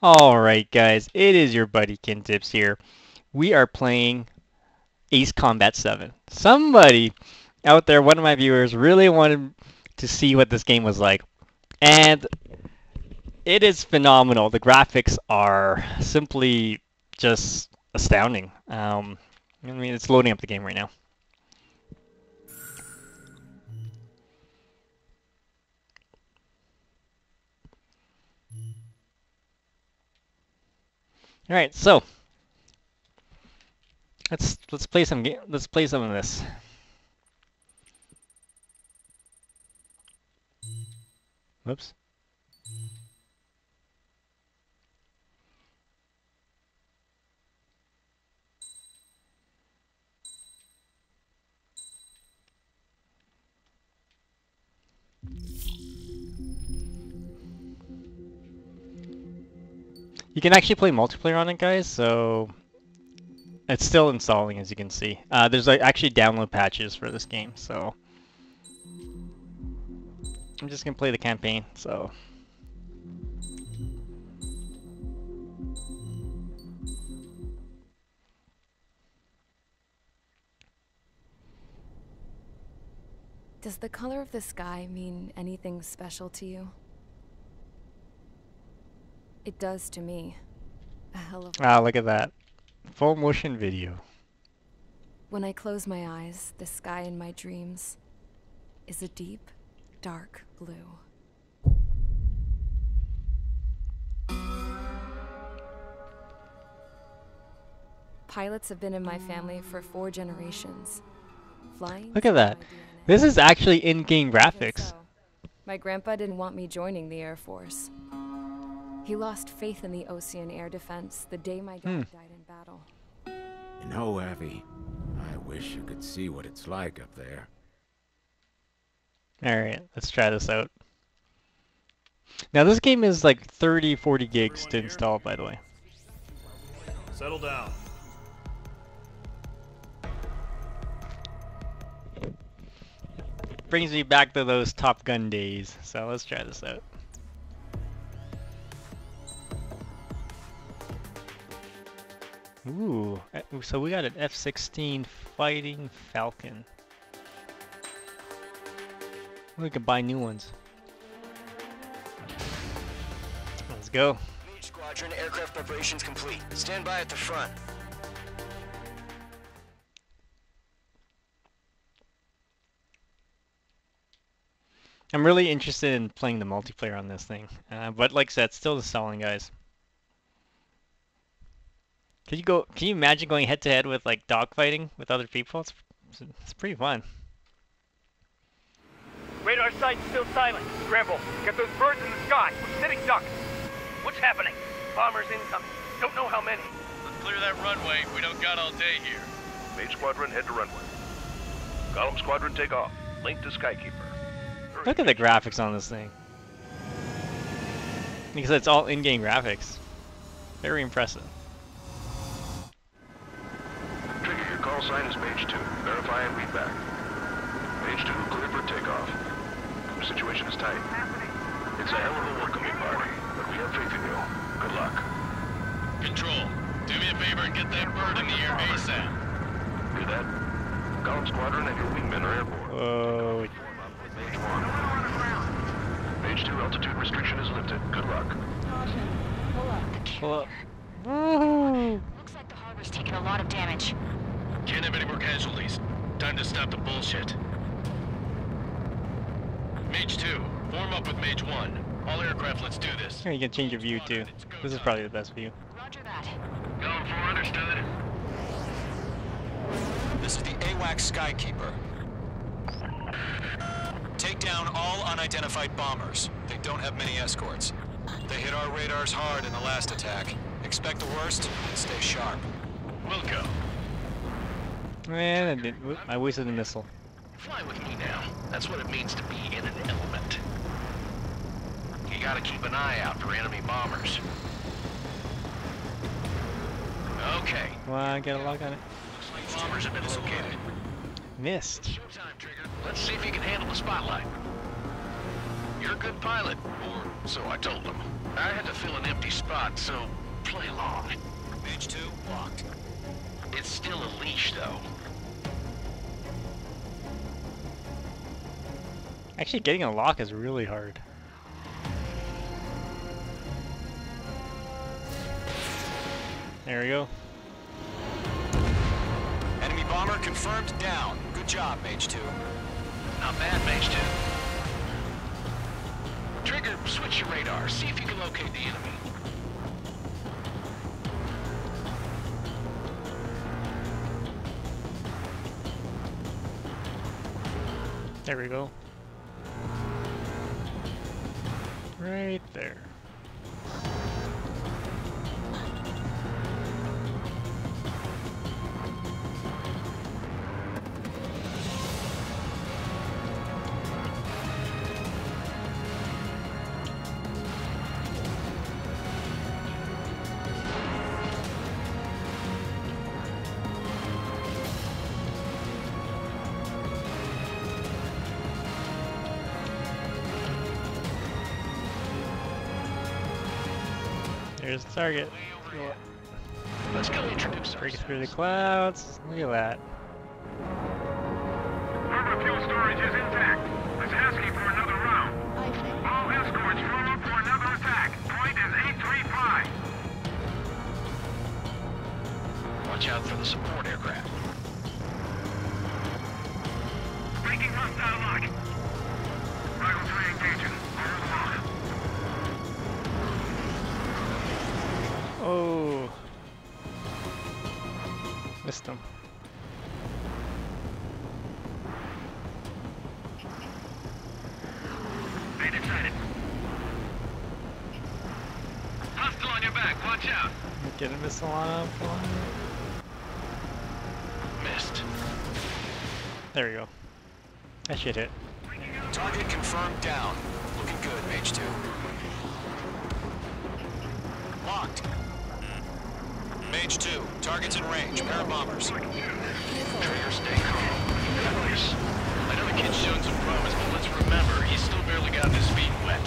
Alright guys, it is your buddy Kintips here. We are playing Ace Combat 7. Somebody out there, one of my viewers, really wanted to see what this game was like. And it is phenomenal. The graphics are simply just astounding. I mean, it's loading up the game right now. All right, so let's play some let's play some of this. Whoops. You can actually play multiplayer on it, guys, so it's still installing, as you can see. There's actually download patches for this game, so I'm just gonna play the campaign. So does the color of the sky mean anything special to you? It does to me. A hell of a look at that. Full motion video. When I close my eyes, the sky in my dreams is a deep, dark blue. Pilots have been in my family for 4 generations. Flying. Look at that. This is actually in-game graphics. So. My grandpa didn't want me joining the Air Force. He lost faith in the Ocean Air Defense the day my dad died in battle. You know, Abby, I wish you could see what it's like up there. Alright, let's try this out. Now this game is like 30, 40 gigs to install, by the way. Settle down. Brings me back to those Top Gun days, so let's try this out. Ooh, so we got an F-16 Fighting Falcon. We can buy new ones. Let's go. Mage Squadron, aircraft preparations complete. Stand by at the front. I'm really interested in playing the multiplayer on this thing, but like I said, it's still the selling, guys. Can you imagine going head to head with like dogfighting with other people? It's pretty fun. Radar site's still silent. Scramble. Get those birds in the sky. We're sitting ducks. What's happening? Bombers incoming. Don't know how many. Let's clear that runway. We don't got all day here. Mage Squadron, head to runway. Column Squadron, take off. Link to Skykeeper. Hurry. Look at the graphics on this thing. Because it's all in-game graphics. Very impressive. Trigger, your call sign is Mage 2. Verify and read back. Mage 2, clear for takeoff. The situation is tight. It's a hell of a welcoming party, but we have faith in you. Good luck. Control, do me a favor and get that bird in the air ASAP. Do that. Column Squadron and your wingmen are airborne. Whoa. Form up with Mage 1. Mage 2, altitude restriction is lifted. Good luck. Pull up. Woohoo! Looks like the harbor's taken a lot of damage. Can't have any more casualties. Time to stop the bullshit. Mage 2, form up with Mage 1. All aircraft, let's do this. Here, you can change your view too. This is probably the best view. Roger that. Column 4, understood. This is the AWACS Skykeeper. Take down all unidentified bombers. They don't have many escorts. They hit our radars hard in the last attack. Expect the worst and stay sharp. We'll go. Man, I wasted a missile. Fly with me now. That's what it means to be in an element. You gotta keep an eye out for enemy bombers. Okay. Come on, get a lock on it. Looks like bombers have been located. Missed. Showtime, Trigger. Let's see if you can handle the spotlight. You're a good pilot, or so I told him. I had to fill an empty spot, so play along. Mage 2, locked. It's still a leash, though. Actually, getting a lock is really hard. There we go. Enemy bomber confirmed down. Good job, Mage 2. Not bad, Mage 2. Trigger, switch your radar. See if you can locate the enemy. There we go. Right there. There's the target. Let's go introduce Breaking ourselves. through the clouds. Look at that. Harbor fuel storage is intact. Let's asking for another round. All escorts form up for another attack. Point is 835. Watch out for the support aircraft. Breaking hostile lock. Rivals re-engaging. Over the Oh. Missed him. Made excited. Hostile on your back. Watch out. Get a missile on him. Missed. There we go. That should hit. Target confirmed down. Looking good, Mage 2. Locked. Mage 2, target's in range. Pair of bombers. Trigger, stay calm. You got this. I know the kid's shown some promise, but let's remember, he's still barely gotten his feet wet.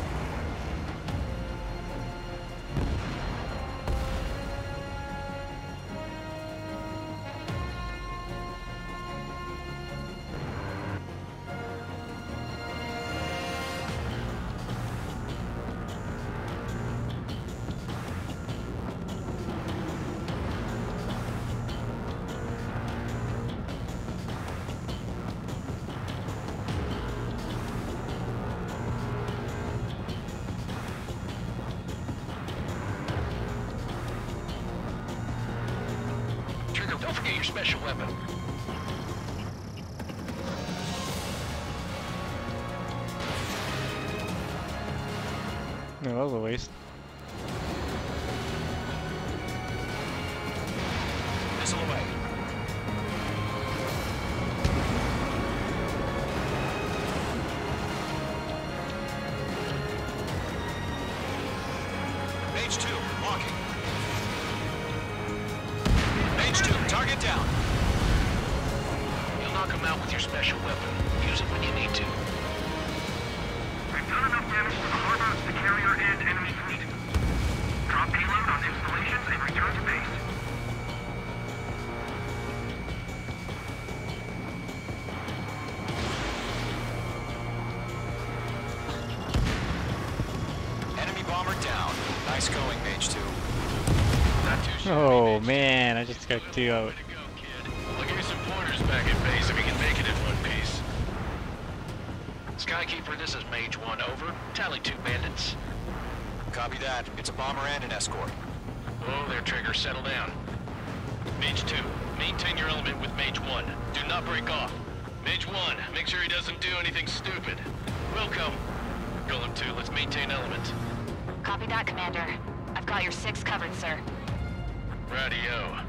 Trigger, don't forget your special weapon. No, that was a waste. Missile away. Mage 2, locking. Mage 2, target down. You'll knock him out with your special weapon. Use it when you need to. We've done enough damage to the harbor, the carrier, and enemy fleet. Drop payload on installations and return to base. Enemy bomber down. Nice going, Mage 2. Not too sure. Oh man, I just got 2 out. Way to go, kid. I'll give you some pointers back at base if you can make it in one piece. Skykeeper, this is Mage 1, over. Tally 2 bandits. Copy that. It's a bomber and an escort. Oh, there, Trigger, settle down. Mage 2, maintain your element with Mage 1. Do not break off. Mage 1, make sure he doesn't do anything stupid. Wilco. Golem 2, let's maintain element. Copy that, Commander. I've got your 6 covered, sir. Radio.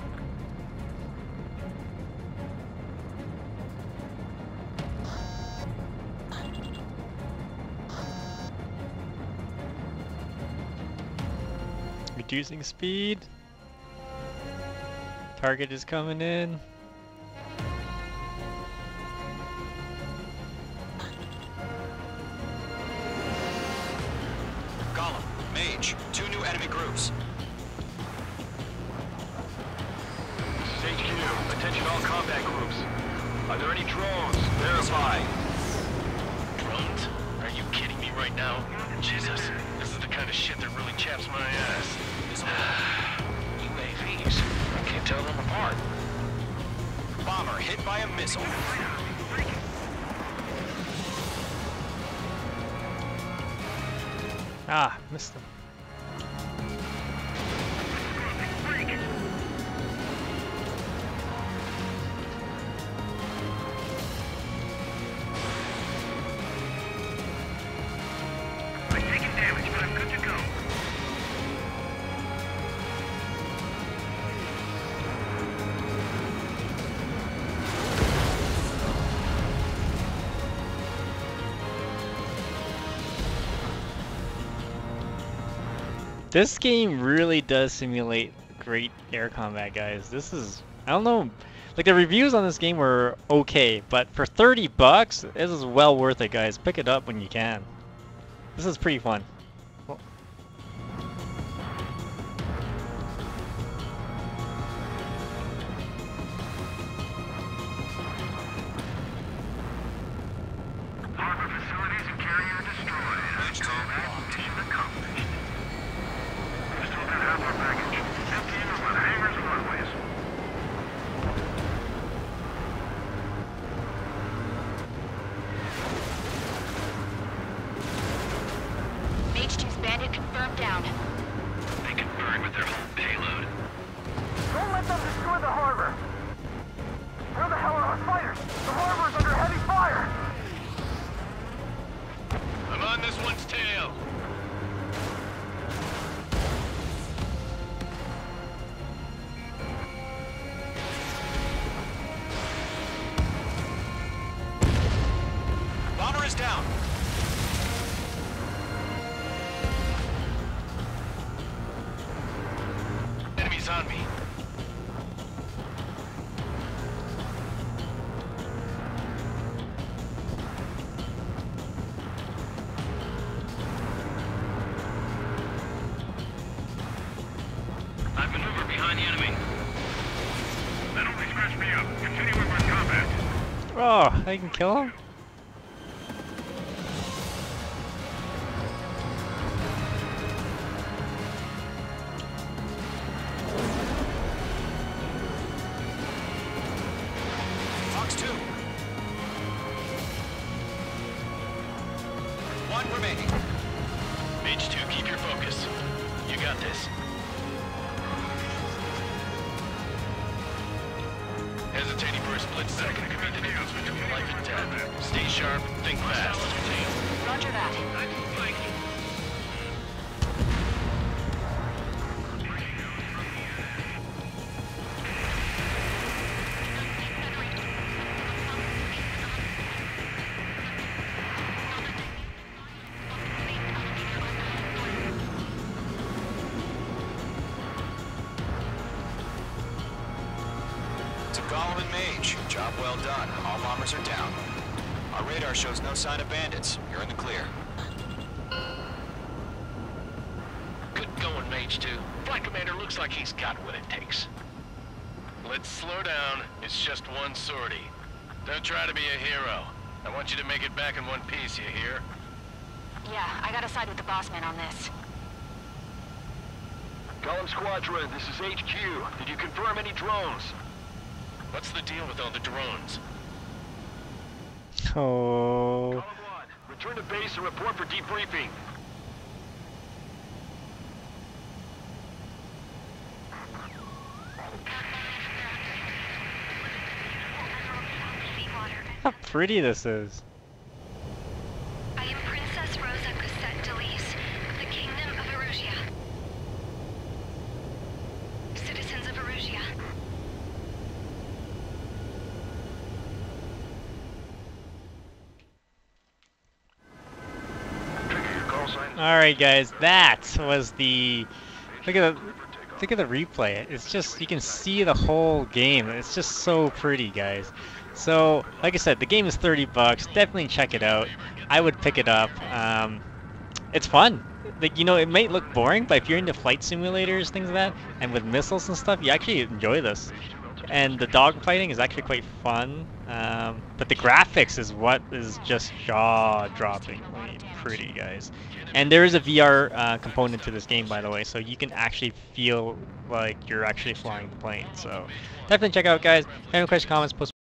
Reducing speed. Target is coming in. Mage. 2 new enemy groups. HQ, attention all combat groups. Are there any drones? Verify. Drones? Are you kidding me right now? Jesus, this is the kind of shit that really chaps my ass. UAVs. I can't tell them apart. Bomber hit by a missile. Ah, missed him. I'm taking damage, but I'm good to go. This game really does simulate great air combat, guys. This is, I don't know, like the reviews on this game were okay, but for 30 bucks, this is well worth it, guys. Pick it up when you can. This is pretty fun. Harbor facilities and carrier destroyed. Mage 2. Team accomplished. We still got half our baggage. Emptying over the hangars and runways. Mage 2's bandit confirmed down. They can burn with their whole payload. Don't let them destroy the harbor. Where the hell are our fighters? The harbor's under heavy fire. I'm on this one's tail. Bomber is down. Enemies on me. I've maneuvered behind the enemy. That only scratched me up. Continue with our combat. Oh, I can kill him? Fox 2. 1 remaining. Mage 2, keep your focus. You got this. Hesitating for a split second could be the difference between life and death. Stay sharp, think fast. Roger that. To Gollum and Mage. Job well done. All bombers are down. Our radar shows no sign of bandits. You're in the clear. Good going, Mage 2. Flight Commander looks like he's got what it takes. Let's slow down. It's just one sortie. Don't try to be a hero. I want you to make it back in one piece, you hear? Yeah, I gotta side with the boss man on this. Gollum Squadron, this is HQ. Did you confirm any drones? What's the deal with all the drones? Oh. Gollum 1, return to base and report for debriefing. How pretty this is. I am Princess Rosa Cosette Delise of the Kingdom of Erusia. Citizens of Erusia. Alright guys, that was the look at the replay. It's just, you can see the whole game. It's just so pretty, guys. So, like I said, the game is 30 bucks. Definitely check it out. I would pick it up. it's fun. Like, you know, it might look boring, but if you're into flight simulators, things like that, and with missiles and stuff, you actually enjoy this. And the dogfighting is actually quite fun. But the graphics is what is just jaw-droppingly pretty, guys. And there is a VR component to this game, by the way, so you can actually feel like you're actually flying the plane. So definitely check it out, guys. If you have any questions, comments, post